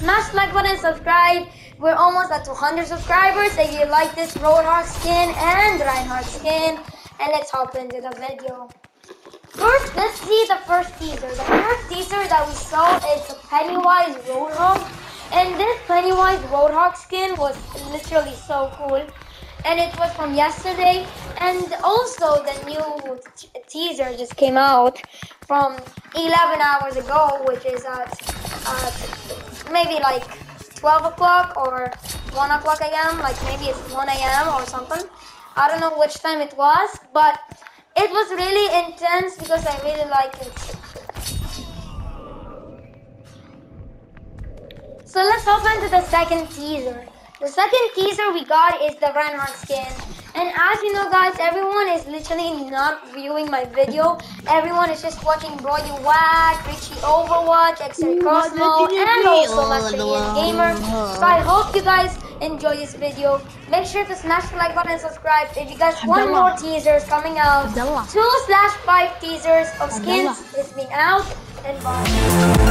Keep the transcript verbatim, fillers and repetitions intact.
smash the like button, subscribe. We're almost at two hundred subscribers. If you like this Roadhog skin and Reinhardt skin, and let's hop into the video. First, let's see the first teaser. The first teaser that we saw is the Pennywise Roadhog. And this Pennywise Roadhog skin was literally so cool. And it was from yesterday. And also the new teaser just came out from eleven hours ago, which is at, at maybe like twelve o'clock or one o'clock a m. Like maybe it's one a m or something. I don't know which time it was, but it was really intense because I really like it. So let's hop into the second teaser. The second teaser we got is the Reinhardt skin. And as you know guys, everyone is literally not viewing my video. Everyone is just watching Brody Wack, Richie Overwatch, X R Cosmo, and also Master Ian Gamer. So I hope you guys enjoy this video. Make sure to smash the like button and subscribe if you guys want more teasers coming out. Two slash five teasers of skins is being out. And bye.